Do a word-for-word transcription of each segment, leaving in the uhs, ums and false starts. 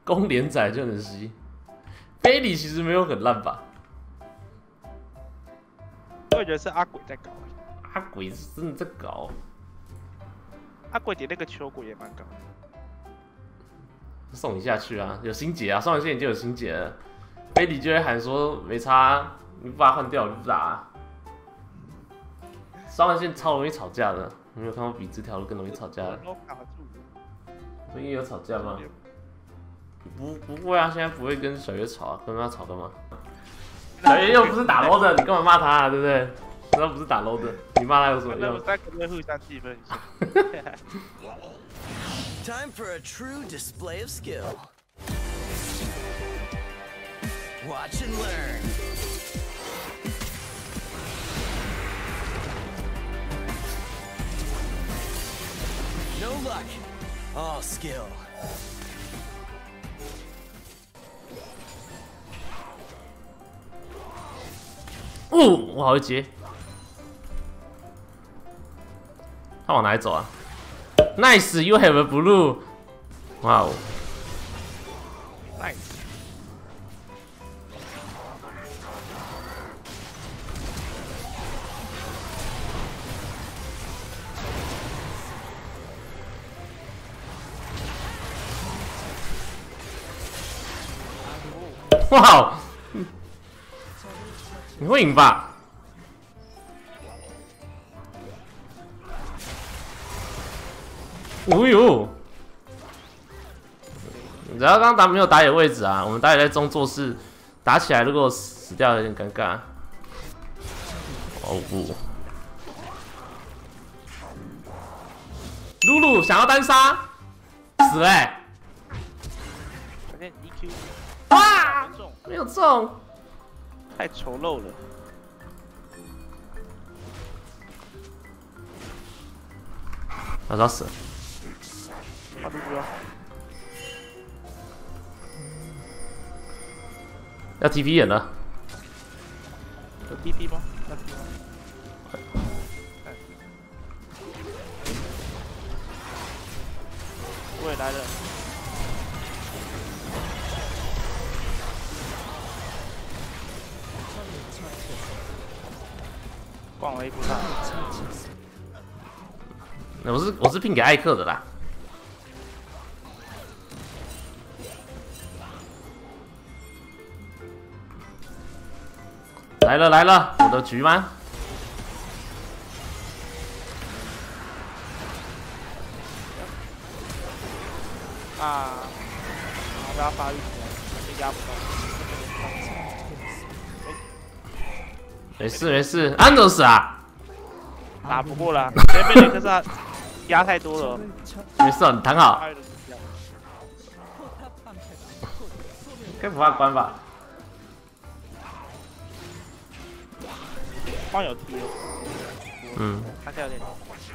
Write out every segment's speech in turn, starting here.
公连载就能吸。菲里其实没有很烂吧？ 我也觉得是阿鬼在搞。 阿鬼是真的在搞。 阿鬼点那个球鬼也蛮高。 送你下去啊，有心结啊，送完线你就有心结了。菲里就会喊说没差，你不把它换掉我就不打、啊。双完线超容易吵架的，你没有看过比这条路更容易吵架的？ 都卡住。 所以有吵架吗？不不会啊，现在不会跟小月吵啊，跟他吵干嘛？小月又不是打 low 的，你干嘛骂他啊？对不对？他不是打 low 的，你骂他有什么用？ 三个人互相气氛一下。 Time for a true display of skill. Watch and learn. No luck, all skill. 哦，我好会接。他往哪里走啊 ？Nice, you have a blue. 哇哦 ，nice。 哇哦，你会赢吧？哦呦！只要刚刚打没有打野位置啊，我们打野在中做事，打起来如果死掉有点尴尬。哦不！露露想要单杀，死嘞、欸！ 反正 E Q 哇，没有中， 太丑陋了。 他要死了。 画图标。 要 T P 眼了。 有 T P 吗？那 T P 吗？我也来了。逛了一步大。 我是我是聘给艾克的啦。来了来了，我的局吗？ 啊！不要发育起来，被压不到。 没事没事，安德斯啊， 打不过了，前面那个是压太多了。 没事，你躺好。该不怕关吧？ 光有踢了。 嗯。 他现在有点。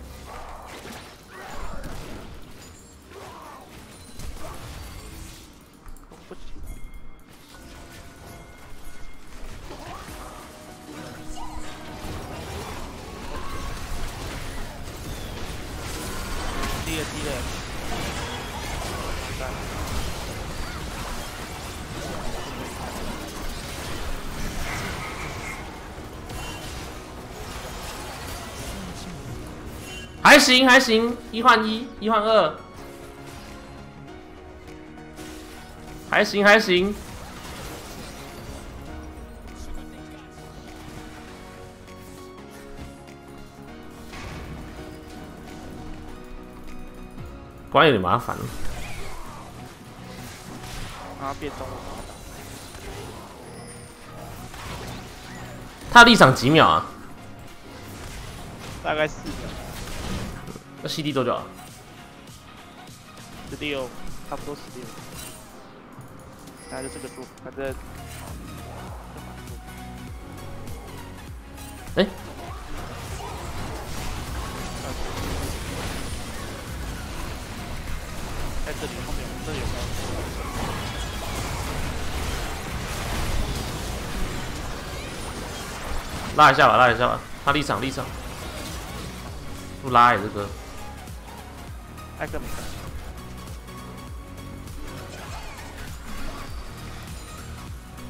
不行。踢了踢了。 还行还行，一换一，一换二，还行还行。关有点麻烦了。 啊，变中了。 他的立场几秒啊？ 大概四秒。 那 C D 多久啊？ 十六，差不多十六。那就这个做，反正。 哎、欸。 在这里后面，这里有高。拉一下吧，拉一下吧，他立场立场。不拉也、欸、这个。 艾克没看。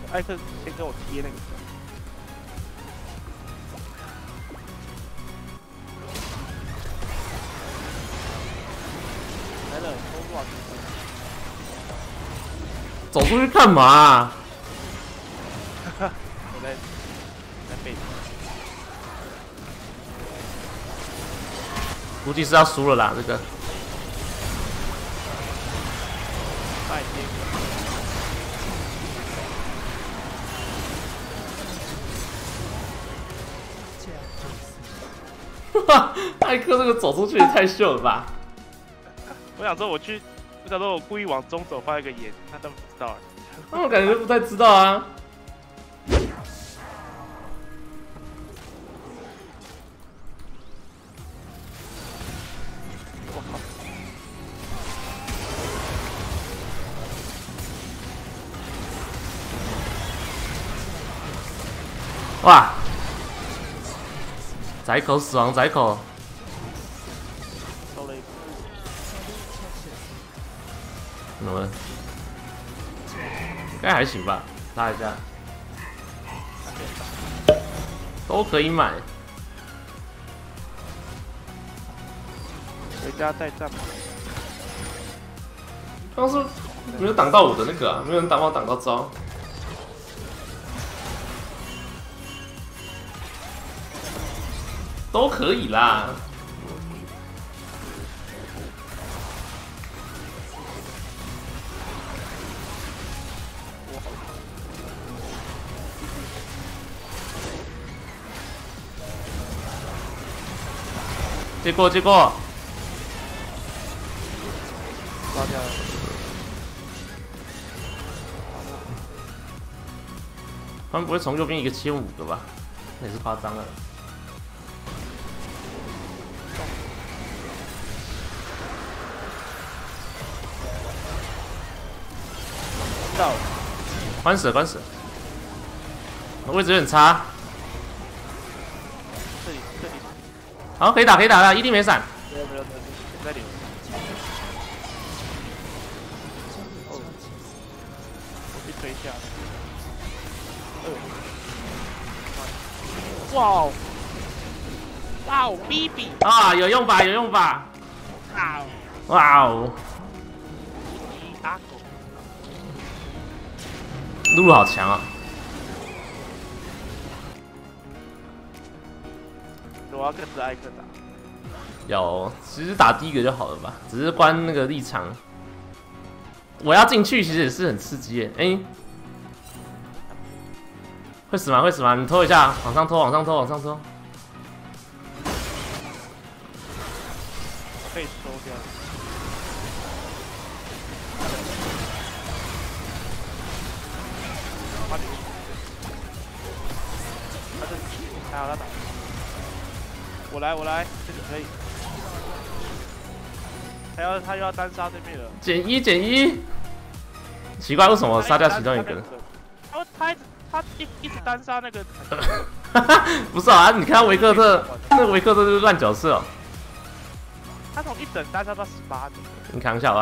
艾克先跟我贴那个。来了，偷多少钱？ 走出去干嘛、啊？ 我在在背。 估计是要输了啦，这个。 快贴！ 哈，艾克这个走出去也太秀了吧！ 我想说我去，我想说我故意往中走，放一个眼，他都不知道。 那我感觉不太知道啊。哇！宰口死亡宰口， 收了一个。 怎么了？应该还行吧，拉一下，都可以买。 回家再战吧。 刚刚是没有挡到我的那个啊，没有人挡我挡到招。都可以啦。接过，接过。 抓掉了。 他们不会从右边一个切五个吧？那也是夸张了。 到。 关死，关死。位置有点差。 这里，这里。 好，可以打，可以打了，一定没闪。 没有，没有，没有，在里面。哦，我被推下了。哇哦！哇哦 ，B B 啊，有用吧，有用吧。 啊！ 哇哦！ 阿狗， 露露好强啊！ 我要跟着艾克打。 有，其实打第一个就好了吧，只是关那个立场。我要进去，其实也是很刺激耶。哎、欸，会死吗？会死吗？你拖一下，往上拖，往上拖，往上拖。 被收掉。他这里，还好他打。我来，我来，这个可以。他要，他又要单杀对面了。 减一，减一。奇怪，为什么杀掉其中一个？ 他他他一一直单杀那个。 不是啊，你看维克特，那个维克特就是烂角色哦。 他从一等单杀到十八等。 你扛一下吧。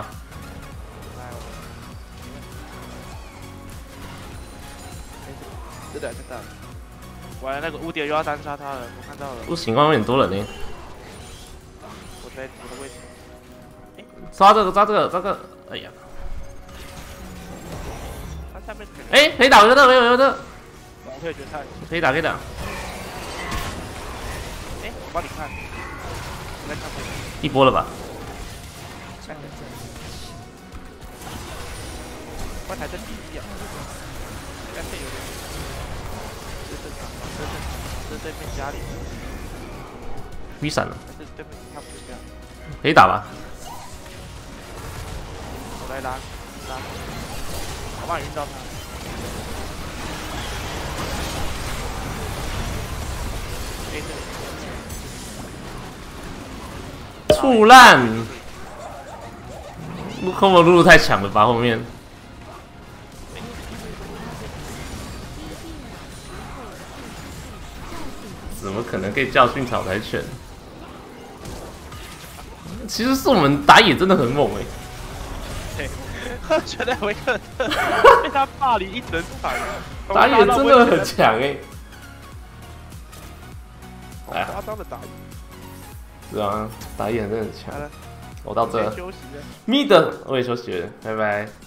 真的真的。完了，那个污点又要单杀他了，我看到了。 不行，外面很多人呢。 我在我的位置。 抓这个，抓这个，抓这个。哎呀。 他下面。 哎，可以打维克特，没有维克特。 我可以决赛。 可以打，可以打。 哎，我帮你看。我在看这个。 一波了吧？ 外台真低啊！应该是有点。这正常，这正常，这对面家里。 逼闪了。 这对面差不多这样。 可以打吧？ 我来拉，拉。我帮你晕到他。哎，这里。 触烂！路空我露露太强了吧？后面。怎么可能可以教训草台犬？其实是我们打野真的很猛哎、 对， 全在维克特被他霸凌一整场， 打野真的很强哎、 欸，夸张的打野。 是啊，打野真的很强。 好了， 我到这休息了。 ，mid 我也休息了，拜拜。